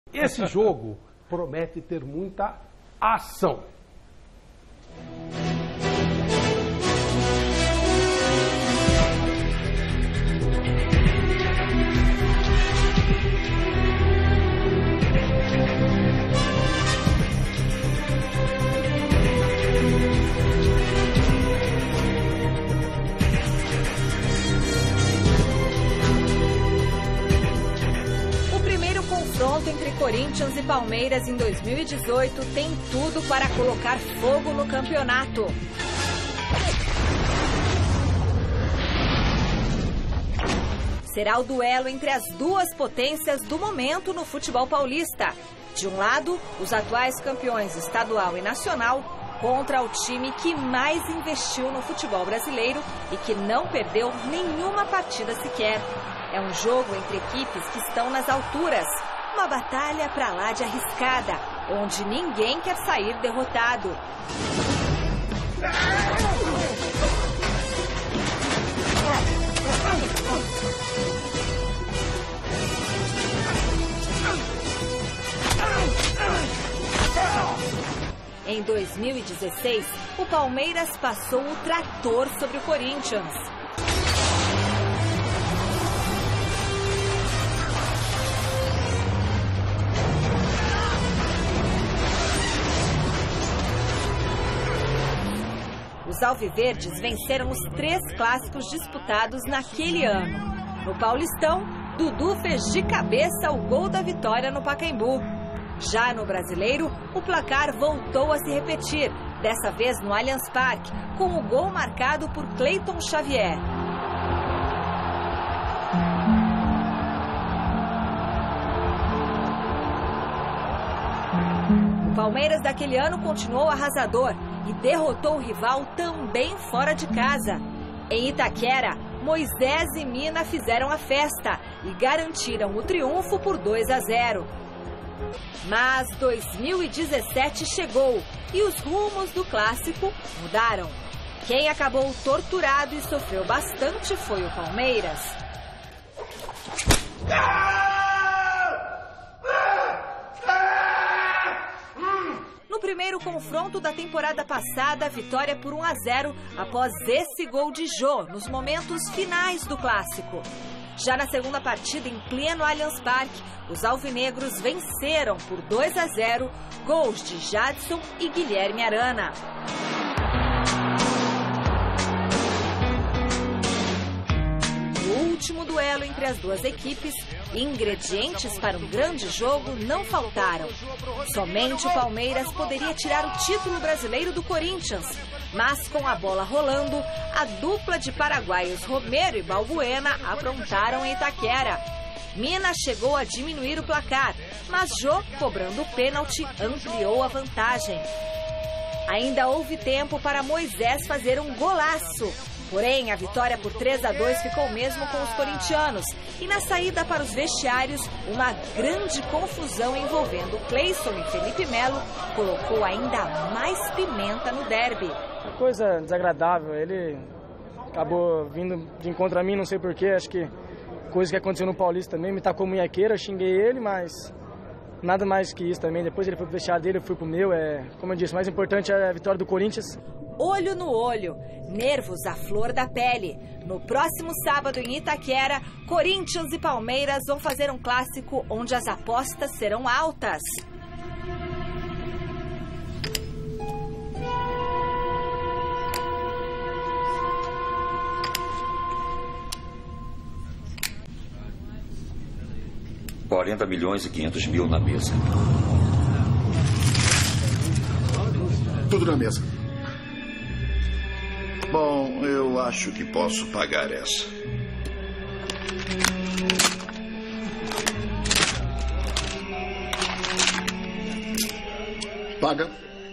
Esse jogo promete ter muita ação. Entre Corinthians e Palmeiras em 2018 tem tudo para colocar fogo no campeonato. Será o duelo entre as duas potências do momento no futebol paulista. De um lado, os atuais campeões estadual e nacional contra o time que mais investiu no futebol brasileiro e que não perdeu nenhuma partida sequer. É um jogo entre equipes que estão nas alturas. Uma batalha pra lá de arriscada, onde ninguém quer sair derrotado. Em 2016, o Palmeiras passou o trator sobre o Corinthians. Os alviverdes venceram os 3 clássicos disputados naquele ano. No Paulistão, Dudu fez de cabeça o gol da vitória no Pacaembu. Já no Brasileiro, o placar voltou a se repetir, dessa vez no Allianz Parque, com o gol marcado por Cleiton Xavier. O Palmeiras daquele ano continuou arrasador e derrotou o rival também fora de casa. Em Itaquera, Moisés e Mina fizeram a festa e garantiram o triunfo por 2-0. Mas 2017 chegou e os rumos do clássico mudaram. Quem acabou torturado e sofreu bastante foi o Palmeiras. No primeiro confronto da temporada passada, vitória por 1-0 após esse gol de Jô nos momentos finais do clássico. Já na segunda partida, em pleno Allianz Parque, os alvinegros venceram por 2-0, gols de Jadson e Guilherme Arana. No último duelo entre as duas equipes, ingredientes para um grande jogo não faltaram. Somente o Palmeiras poderia tirar o título brasileiro do Corinthians. Mas com a bola rolando, a dupla de paraguaios Romero e Balbuena aprontaram em Itaquera. Mina chegou a diminuir o placar, mas Jô, cobrando o pênalti, ampliou a vantagem. Ainda houve tempo para Moisés fazer um golaço. Porém, a vitória por 3-2 ficou mesmo com os corintianos. E na saída para os vestiários, uma grande confusão envolvendo Cleison e Felipe Melo colocou ainda mais pimenta no derby. Uma coisa desagradável, ele acabou vindo de encontro a mim, não sei porquê, acho que coisa que aconteceu no Paulista também, me tacou munhequeira, xinguei ele, mas nada mais que isso também. Depois ele foi pro vestiário dele, eu fui pro meu, como eu disse, o mais importante é a vitória do Corinthians. Olho no olho, nervos à flor da pele. No próximo sábado em Itaquera, Corinthians e Palmeiras vão fazer um clássico onde as apostas serão altas. R$40.500.000 na mesa. Tudo na mesa. Bom, eu acho que posso pagar essa. Paga.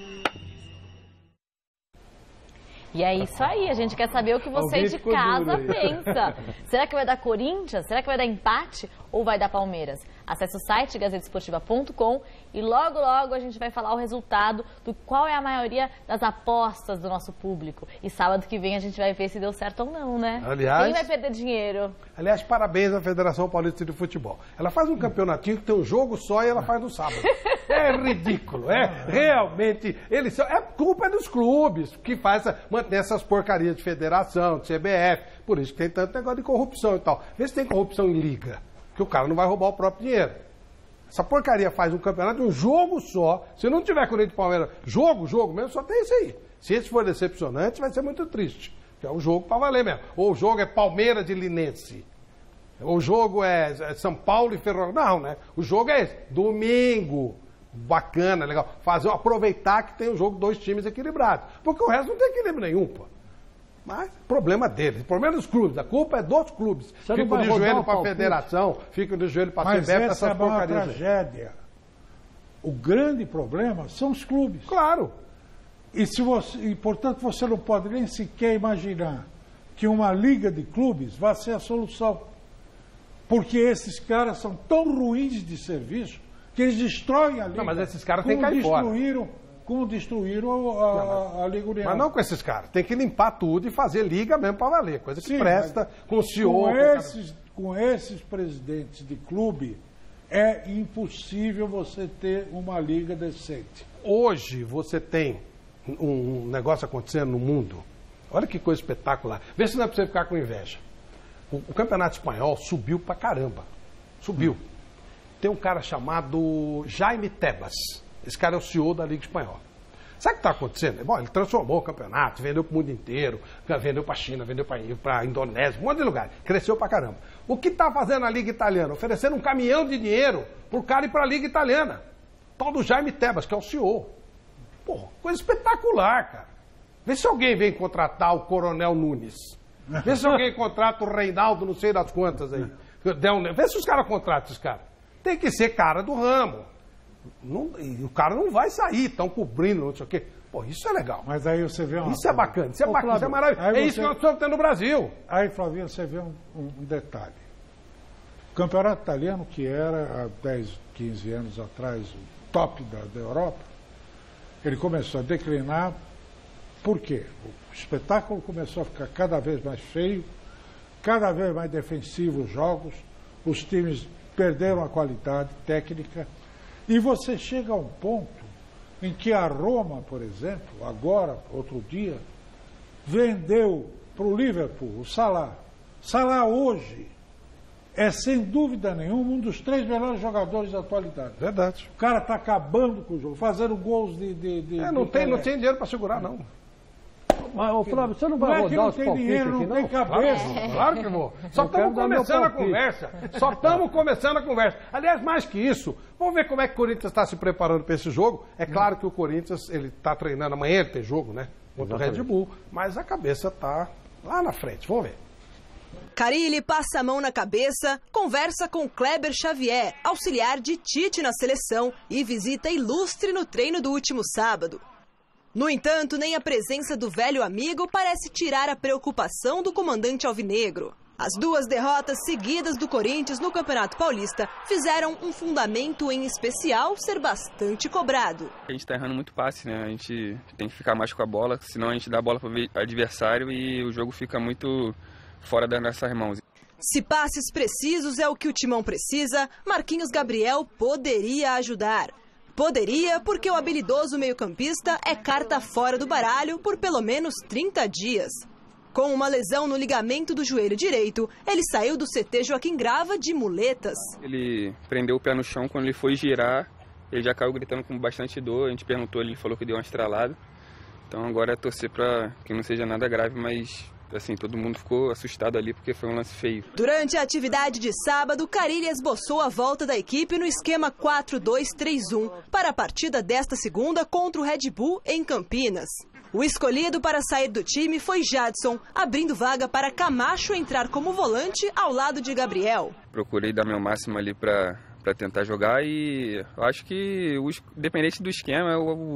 E é isso aí, a gente quer saber o que você de casa pensa. Será que vai dar Corinthians? Será que vai dar empate ou vai dar Palmeiras? Acesse o site gazetesportiva.com e logo a gente vai falar o resultado do qual é a maioria das apostas do nosso público. E sábado que vem a gente vai ver se deu certo ou não, né? Aliás, quem vai perder dinheiro? Aliás, parabéns à Federação Paulista de Futebol. Ela faz um campeonatinho que tem um jogo só e ela faz no sábado. É ridículo, realmente. Culpa é dos clubes que mantém essas porcarias de federação, de CBF. Por isso que tem tanto negócio de corrupção e tal. Vê se tem corrupção em liga, que o cara não vai roubar o próprio dinheiro. Essa porcaria faz um campeonato de um jogo só. Se não tiver Corinthians e Palmeiras, jogo mesmo, só tem esse aí. Se esse for decepcionante, vai ser muito triste. Que é um jogo para valer mesmo. Ou o jogo é Palmeiras e Linense. Ou o jogo é São Paulo e Ferroviário. Não, né? O jogo é esse. Domingo. Bacana, legal. Aproveitar que tem um jogo, 2 times equilibrados. Porque o resto não tem equilíbrio nenhum, pô. Mas problema deles, problema dos clubes, a culpa é dos clubes. Ficam de joelho para a federação, ficam de joelho para a CBF, essas porcarias. Mas essa é uma tragédia. O grande problema são os clubes. Claro. E, portanto, você não pode nem sequer imaginar que uma liga de clubes vá ser a solução. Porque esses caras são tão ruins de serviço que eles destroem a liga. Não, mas esses caras têm que cair fora. Como destruíram a Liga União. Mas não com esses caras. Tem que limpar tudo e fazer liga mesmo para valer. Coisa que presta, com o CEO. Com esses presidentes de clube, é impossível você ter uma liga decente. Hoje você tem um negócio acontecendo no mundo. Olha que coisa espetacular. Vê se não é para você ficar com inveja. O campeonato espanhol subiu pra caramba. Subiu. Tem um cara chamado Jaime Tebas. Esse cara é o CEO da Liga Espanhola. Sabe o que está acontecendo? Bom, ele transformou o campeonato, vendeu para o mundo inteiro, vendeu para a China, vendeu para a Indonésia, um monte de lugar. Cresceu pra caramba. O que está fazendo a Liga Italiana? Oferecendo um caminhão de dinheiro para o cara ir para a Liga Italiana. Tal do Jaime Tebas, que é o CEO. Pô, coisa espetacular, cara. Vê se alguém vem contratar o Coronel Nunes. Vê se alguém contrata o Reinaldo, não sei das quantas aí. Vê se os caras contratam esses caras. Tem que ser cara do ramo. O cara não vai sair, estão cobrindo, não sei o quê. Pô, isso é legal. Mas aí você vê uma... Isso é bacana, isso é bacana, isso é maravilhoso. É isso que nós estamos tendo no Brasil. Aí, Flavinho, você vê um detalhe. O campeonato italiano, que era há 10, 15 anos atrás o top da Europa, ele começou a declinar. Por quê? O espetáculo começou a ficar cada vez mais feio, cada vez mais defensivo os jogos, os times perderam a qualidade técnica. E você chega a um ponto em que a Roma, por exemplo, agora, outro dia, vendeu para o Liverpool o Salah. Salah hoje é, sem dúvida nenhuma, um dos 3 melhores jogadores da atualidade. Verdade. O cara está acabando com o jogo, fazendo gols não tem dinheiro para segurar, não. Mas, ô Flávio, você não vai rodar os palpites aqui, não? Tem cabeça. Claro que vou. Só estamos começando a conversa. Só estamos começando a conversa. Aliás, mais que isso, vamos ver como é que o Corinthians está se preparando para esse jogo. É claro que o Corinthians, ele está treinando amanhã, ele tem jogo, né? Contra o Red Bull. Mas a cabeça está lá na frente. Vamos ver. Carille passa a mão na cabeça, conversa com Kleber Xavier, auxiliar de Tite na seleção, e visita ilustre no treino do último sábado. No entanto, nem a presença do velho amigo parece tirar a preocupação do comandante alvinegro. As 2 derrotas seguidas do Corinthians no Campeonato Paulista fizeram um fundamento em especial ser bastante cobrado. A gente está errando muito passe, né? A gente tem que ficar mais com a bola, senão a gente dá a bola para o adversário e o jogo fica muito fora das nossas mãos. Se passes precisos é o que o Timão precisa, Marquinhos Gabriel poderia ajudar. Poderia, porque o habilidoso meio-campista é carta fora do baralho por pelo menos 30 dias. Com uma lesão no ligamento do joelho direito, ele saiu do CT Joaquim Grava de muletas. Ele prendeu o pé no chão, quando ele foi girar, ele já caiu gritando com bastante dor. A gente perguntou, ele falou que deu uma estralada. Então agora é torcer para que não seja nada grave, mas... assim, todo mundo ficou assustado ali porque foi um lance feio. Durante a atividade de sábado, Carille esboçou a volta da equipe no esquema 4-2-3-1 para a partida desta segunda contra o Red Bull em Campinas. O escolhido para sair do time foi Jadson, abrindo vaga para Camacho entrar como volante ao lado de Gabriel. Procurei dar meu máximo ali para tentar jogar e eu acho que, independente do esquema,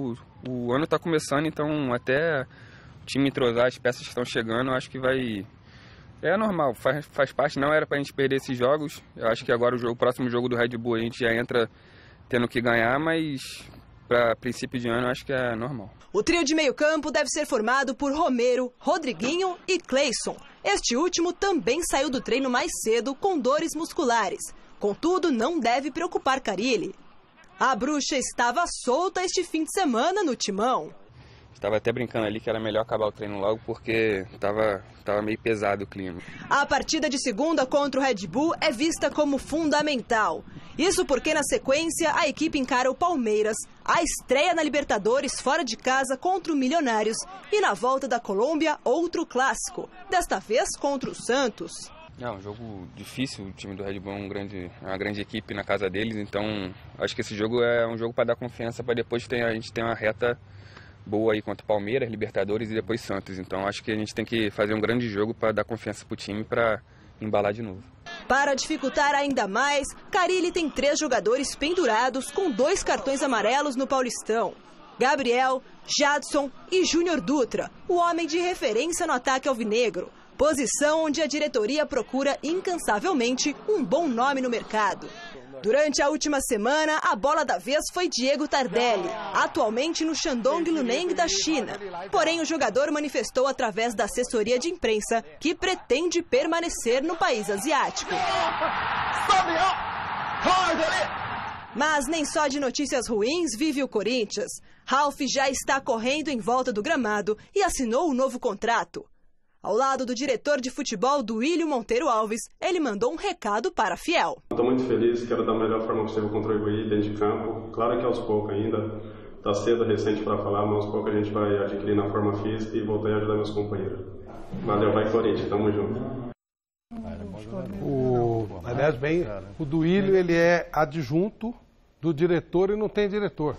o ano está começando, então até... o time entrosar, as peças que estão chegando, eu acho que vai É normal, faz parte, não era pra gente perder esses jogos. Eu acho que agora o próximo jogo do Red Bull a gente já entra tendo que ganhar, mas para princípio de ano eu acho que é normal. O trio de meio campo deve ser formado por Romero, Rodriguinho e Cleison. Este último também saiu do treino mais cedo com dores musculares. Contudo, não deve preocupar Carille. A bruxa estava solta este fim de semana no timão. Estava até brincando ali que era melhor acabar o treino logo porque estava meio pesado o clima. A partida de segunda contra o Red Bull é vista como fundamental. Isso porque na sequência a equipe encara o Palmeiras, a estreia na Libertadores fora de casa contra o Milionários e na volta da Colômbia outro clássico, desta vez contra o Santos. É um jogo difícil, o time do Red Bull é uma grande equipe na casa deles, então acho que esse jogo é um jogo para dar confiança para depois a gente ter uma reta boa aí contra o Palmeiras, Libertadores e depois Santos. Então acho que a gente tem que fazer um grande jogo para dar confiança para o time para embalar de novo. Para dificultar ainda mais, Carille tem 3 jogadores pendurados com 2 cartões amarelos no Paulistão. Gabriel, Jadson e Júnior Dutra, o homem de referência no ataque alvinegro. Posição onde a diretoria procura incansavelmente um bom nome no mercado. Durante a última semana, a bola da vez foi Diego Tardelli, atualmente no Shandong Luneng da China. Porém, o jogador manifestou através da assessoria de imprensa que pretende permanecer no país asiático. Mas nem só de notícias ruins vive o Corinthians. Ralf já está correndo em volta do gramado e assinou um novo contrato. Ao lado do diretor de futebol Duílio Monteiro Alves, ele mandou um recado para a Fiel. Estou muito feliz, quero da melhor forma possível contribuir dentro de campo. Claro que aos poucos ainda, está cedo, recente para falar, mas aos poucos a gente vai adquirir na forma física e voltar a ajudar meus companheiros. Valeu, vai Corinthians, tamo junto. Aliás, bem, o Duílio ele é adjunto do diretor e não tem diretor.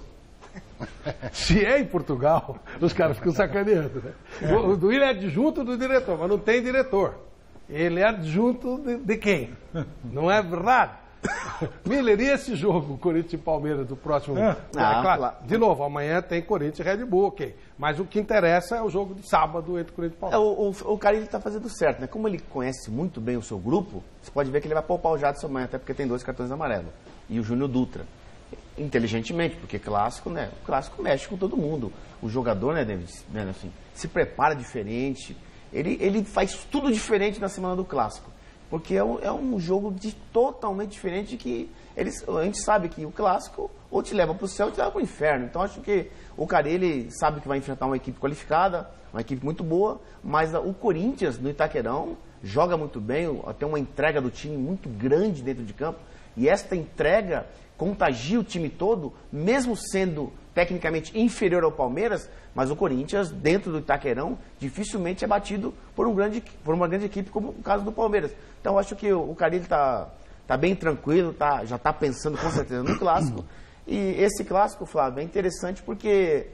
Se é em Portugal, os caras ficam sacaneando, né? O Duílio é adjunto do diretor, mas não tem diretor. Ele é adjunto de quem? Não é verdade? Miller, e esse jogo, Corinthians e Palmeiras, do próximo... Claro, de novo, amanhã tem Corinthians e Red Bull, ok. Mas o que interessa é o jogo de sábado entre Corinthians e Palmeiras. O Carille está fazendo certo, né? Como ele conhece muito bem o seu grupo, você pode ver que ele vai poupar o Jadson amanhã, até porque tem 2 cartões amarelos. E o Júnior Dutra. Inteligentemente, porque clássico, né? O clássico mexe com todo mundo. O jogador, né, David, né, assim, se prepara diferente. Ele faz tudo diferente na semana do clássico. Porque é um jogo totalmente diferente que a gente sabe que o clássico ou te leva para o céu ou te leva para o inferno. Então acho que o Carille sabe que vai enfrentar uma equipe qualificada, uma equipe muito boa, mas o Corinthians no Itaquerão joga muito bem, tem uma entrega do time muito grande dentro de campo. E esta entrega contagia o time todo, mesmo sendo tecnicamente inferior ao Palmeiras, mas o Corinthians, dentro do Itaquerão, dificilmente é batido por uma grande equipe, como o caso do Palmeiras. Então, acho que o Carille está bem tranquilo, já está pensando com certeza no clássico. E esse clássico, Flávio, é interessante porque,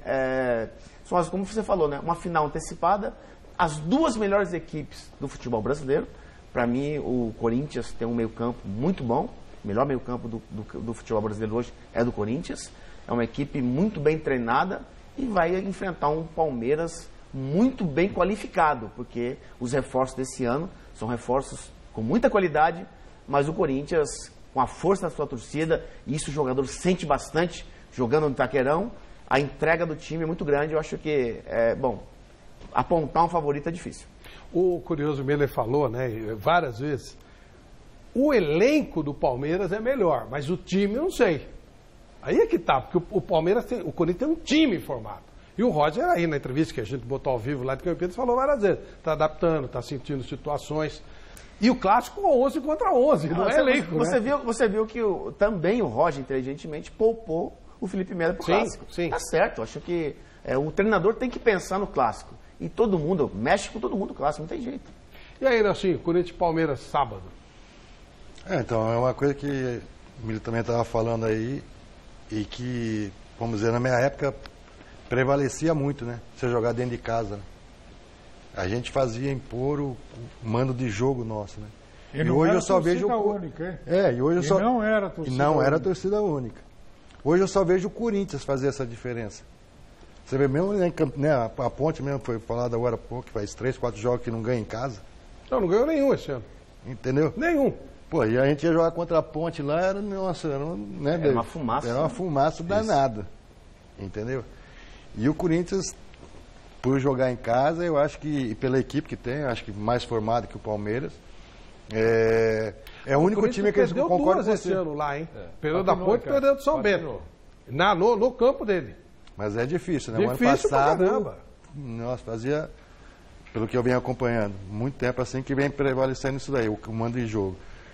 como você falou, né, uma final antecipada, as 2 melhores equipes do futebol brasileiro. Para mim, o Corinthians tem um meio-campo muito bom. O melhor meio-campo do futebol brasileiro hoje é do Corinthians. É uma equipe muito bem treinada e vai enfrentar um Palmeiras muito bem qualificado, porque os reforços desse ano são reforços com muita qualidade, mas o Corinthians, com a força da sua torcida, e isso o jogador sente bastante jogando no Itaquerão, a entrega do time é muito grande. Eu acho que, apontar um favorito é difícil. O curioso Miller falou, né, várias vezes, o elenco do Palmeiras é melhor, mas o time eu não sei. Aí é que tá, porque o Corinthians tem um time formado. E o Roger aí na entrevista que a gente botou ao vivo lá de Campinas falou várias vezes, está adaptando, está sentindo situações. E o clássico 11 contra 11, não é elenco, você viu que também o Roger inteligentemente poupou o Felipe Melo para o clássico. Sim. Tá certo, acho que o treinador tem que pensar no clássico. E todo mundo, mexe com todo mundo o clássico, não tem jeito. E aí, Nelsinho, Corinthians e Palmeiras sábado? Então, é uma coisa que o Miller também estava falando aí e que, vamos dizer, na minha época prevalecia muito, né? Você jogar dentro de casa, né? A gente fazia impor o mando de jogo nosso, né? E hoje eu só vejo única, e hoje eu só não era torcida não única. Era torcida única. Hoje eu só vejo o Corinthians fazer essa diferença. Você vê mesmo, né, a Ponte mesmo foi falado agora há pouco, que faz 3, 4 jogos que não ganha em casa. Não ganhou nenhum esse ano. Entendeu? Nenhum. Pô, e a gente ia jogar contra a Ponte lá, era uma fumaça. Era uma fumaça danada. Entendeu? E o Corinthians, por jogar em casa, eu acho que, pela equipe que tem, acho que mais formada que o Palmeiras, é o único time que eles concordam com esse ano lá, hein? Perdeu da Ponte e perdeu do São Bento. No campo dele. Mas é difícil, né? Difícil o ano passado, pra caramba. Nossa, fazia, pelo que eu venho acompanhando, muito tempo assim que vem prevalecendo isso daí, o mando de jogo.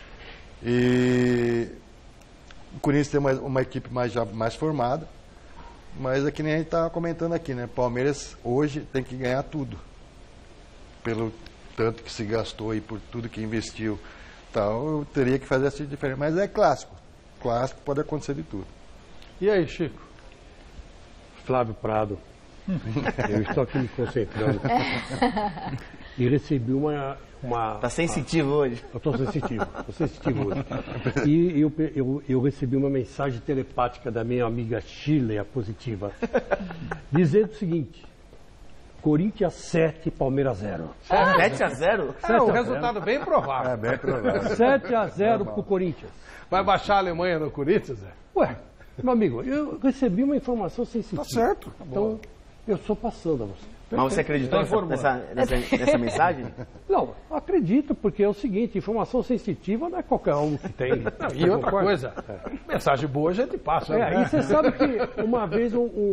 E o Corinthians tem uma equipe mais formada, mas é que nem a gente estava comentando aqui, né? Palmeiras hoje tem que ganhar tudo. Pelo tanto que se gastou e por tudo que investiu. Então, eu teria que fazer essa diferença. Mas é clássico. Clássico pode acontecer de tudo. E aí, Chico? Flávio Prado. Eu estou aqui me concentrando. E recebi uma... Tá sensitivo hoje. Eu estou sensitivo hoje. E eu recebi uma mensagem telepática da minha amiga Shirley, a positiva, dizendo o seguinte: Corinthians 7, Palmeiras 0. 7-0? É um resultado bem provável. É bem provável. 7-0 pro Corinthians. Vai baixar a Alemanha no Corinthians, Zé? Ué, meu amigo, eu recebi uma informação sensitiva. Tá certo. Então, eu estou passando a você. Mas você acreditou nessa mensagem? Não, acredito, porque é o seguinte, informação sensitiva não é qualquer um que tem. Não, e outra coisa, mensagem boa a gente passa. Né? E você sabe que uma vez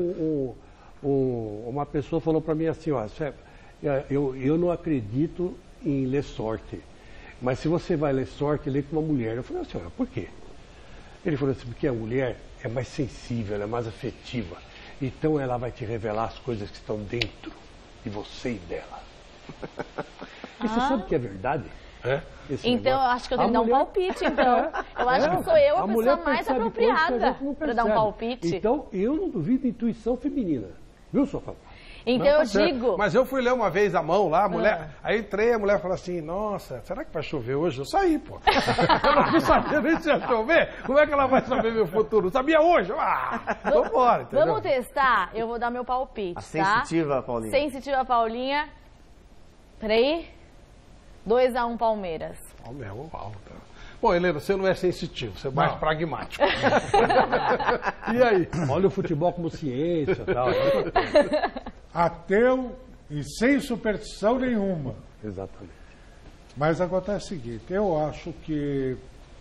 uma pessoa falou para mim assim, ó, eu não acredito em ler sorte, mas se você vai ler sorte, lê com uma mulher. Eu falei assim, ó, por quê? Ele falou assim, porque a mulher é mais sensível, ela é mais afetiva, então ela vai te revelar as coisas que estão dentro de você e dela. E você sabe que é verdade? Então, eu acho que eu tenho que dar um palpite, então. Eu acho que sou eu a pessoa mais apropriada para dar um palpite. Então, eu não duvido da intuição feminina. Viu, Sofá? Então eu digo... Mas eu fui ler uma vez a mão lá, a mulher... Aí entrei, a mulher falou assim, nossa, será que vai chover hoje? Eu saí, pô. Eu não sabia nem se ia chover. Como é que ela vai saber meu futuro? Sabia hoje? Vambora, entendeu? Vamos testar? Eu vou dar meu palpite, tá? Sensitiva, Paulinha. Sensitiva, Paulinha. Peraí. 2-1 Palmeiras. Bom, Helena, você não é sensitivo, você é mais pragmático. E aí? Olha o futebol como ciência e tal. Ateu e sem superstição nenhuma. Exatamente. Mas acontece o seguinte, eu acho que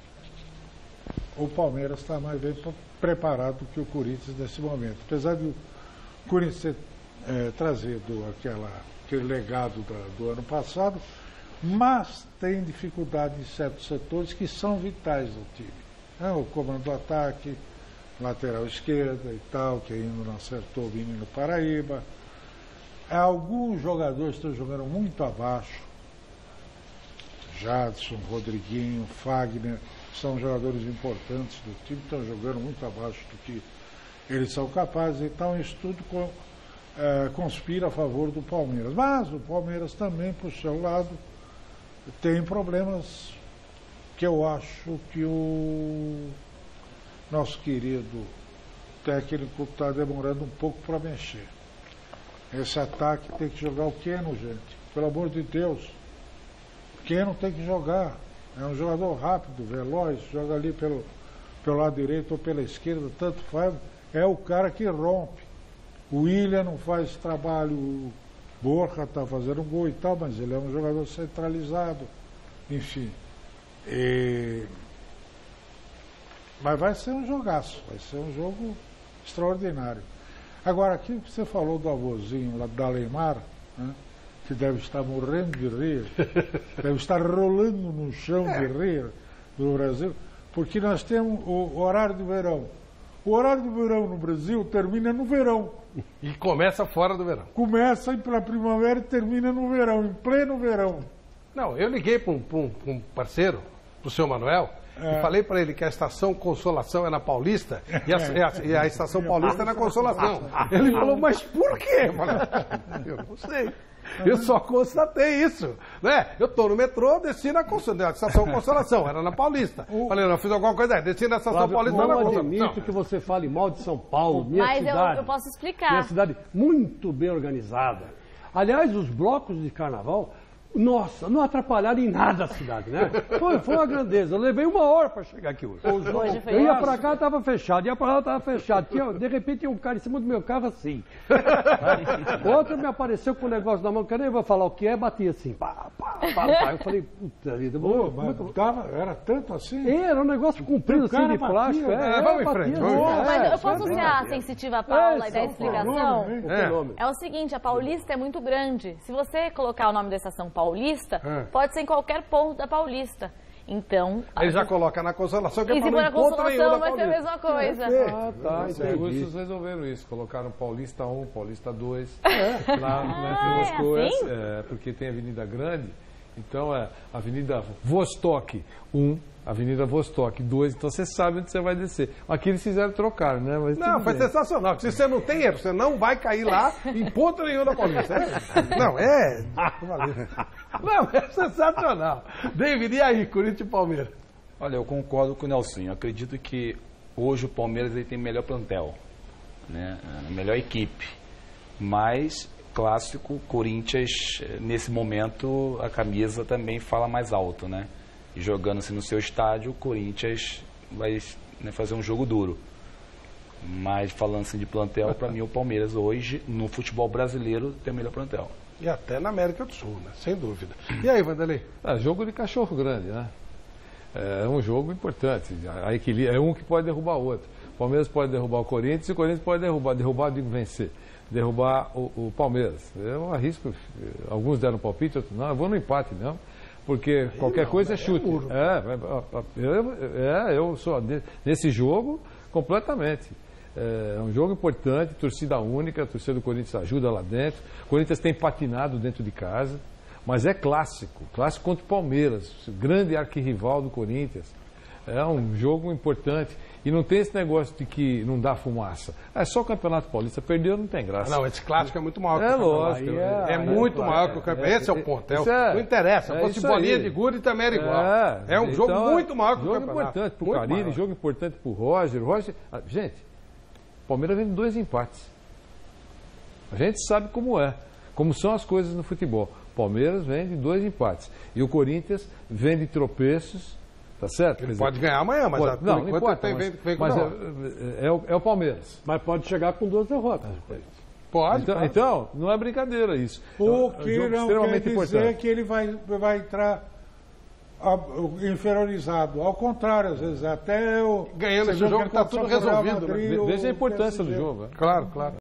o Palmeiras está mais bem preparado que o Corinthians nesse momento. Apesar de o Corinthians ter trazido aquele legado do ano passado, mas tem dificuldade em certos setores que são vitais do time. O comando do ataque, lateral esquerda e tal, que ainda não acertou o menino Paraíba. Alguns jogadores estão jogando muito abaixo. Jadson, Rodriguinho, Fagner, são jogadores importantes do time, estão jogando muito abaixo do que eles são capazes. Então isso tudo conspira a favor do Palmeiras. Mas o Palmeiras também, por seu lado, tem problemas que eu acho que o nosso querido técnico está demorando um pouco para mexer. Esse ataque tem que jogar o Keno, gente. Pelo amor de Deus. O Keno tem que jogar. É um jogador rápido, veloz, joga ali pelo lado direito ou pela esquerda, tanto faz. É o cara que rompe. O William não faz trabalho, o Borja está fazendo gol e tal, mas ele é um jogador centralizado. Enfim. Mas vai ser um jogaço, vai ser um jogo extraordinário. Agora, aqui que você falou do avôzinho lá da Leymar, né, que deve estar morrendo de rir, deve estar rolando no chão de rir no Brasil, porque nós temos o horário do verão. O horário do verão no Brasil termina no verão. E começa fora do verão. Começa pela primavera e termina no verão, em pleno verão. Não, eu liguei para um parceiro, para o seu Manuel, e falei para ele que a Estação Consolação é na Paulista e a Estação Paulista é na Consolação. Ele falou, mas por quê? Eu não sei. Eu só constatei isso. Né? Eu estou no metrô, desci na Estação Consolação, era na Paulista. Falei, não, fiz alguma coisa aí, desci na Estação Paulista, na Consolação. Eu admito que você fale mal de São Paulo, minha cidade. Mas eu posso explicar. Minha cidade muito bem organizada. Aliás, os blocos de carnaval Nossa, não atrapalharam em nada a cidade, né? Foi uma grandeza. Eu levei 1 hora para chegar aqui hoje. Eu ia para cá, estava fechado. Ia para lá, estava fechado. De repente, tinha um cara em cima do meu carro assim. Outro me apareceu com o negócio na mão, que eu nem vou falar o que é, batia assim. Pá. Eu falei, puta vida. Era tanto assim? Era um negócio comprido assim de plástico. Vamos em frente. Mas eu posso ser a sensitiva a Paula e dar explicação? É o seguinte, a Paulista é muito grande. Se você colocar o nome da estação Paulista, pode ser em qualquer ponto da Paulista. Então... Ele já coloca na Consolação, que é e se for na Consolação, vai ser a mesma coisa. Os russos resolveram isso. Colocaram Paulista 1, Paulista 2. Lá nas duas coisas. Porque tem Avenida Grande. Então é Avenida Vostok 1, Avenida Vostok 2. Então você sabe onde você vai descer. Aqui eles fizeram trocar, né? Mas não, foi sensacional. Se você não tem erro, você não vai cair lá em ponto nenhum da Paulista. Não, Não, é sensacional. David, e aí, Corinthians e Palmeiras? Olha, eu concordo com o Nelson. Eu acredito que hoje o Palmeiras ele tem melhor plantel, né? A melhor equipe. Mas, clássico, Corinthians, nesse momento, a camisa também fala mais alto, né? E jogando-se no seu estádio, o Corinthians vai, né, fazer um jogo duro. Mas, falando assim de plantel, para mim o Palmeiras hoje, no futebol brasileiro, tem o melhor plantel. E até na América do Sul, né? Sem dúvida. E aí, Vanderlei? Jogo de cachorro grande, né? É um jogo importante. É um que pode derrubar o outro. O Palmeiras pode derrubar o Corinthians e o Corinthians pode derrubar, digo vencer. Derrubar o Palmeiras. Eu arrisco, alguns deram palpite, outros não. Eu vou no empate, não. Porque qualquer coisa é chute. Eu sou nesse jogo completamente. É um jogo importante, torcida única, a torcida do Corinthians ajuda lá dentro. O Corinthians tem patinado dentro de casa, mas é clássico contra o Palmeiras, grande arquirrival do Corinthians. É um jogo importante. E não tem esse negócio de que não dá fumaça. É só o Campeonato Paulista. Perdeu, não tem graça. Não, esse clássico é muito maior que o Campeonato. Lógico. É muito maior que o Campeonato. Esse é o ponto. Não interessa. Se fosse bolinha de gude também era igual. É um jogo muito maior que o Campeonato. Jogo importante para o Carille, jogo importante para o Roger. Gente, o Palmeiras vem de 2 empates. A gente sabe como é. Como são as coisas no futebol. O Palmeiras vem de 2 empates. E o Corinthians vem de tropeços. Tá certo? Ele pode ganhar amanhã, mas não importa, mas é o Palmeiras. Mas pode chegar com 2 derrotas. Pode. Então, não é brincadeira isso. O que não quer dizer que ele vai entrar inferiorizado. Ao contrário, às vezes, até ganhando esse jogo está tudo resolvido. Veja a importância do jogo. Claro.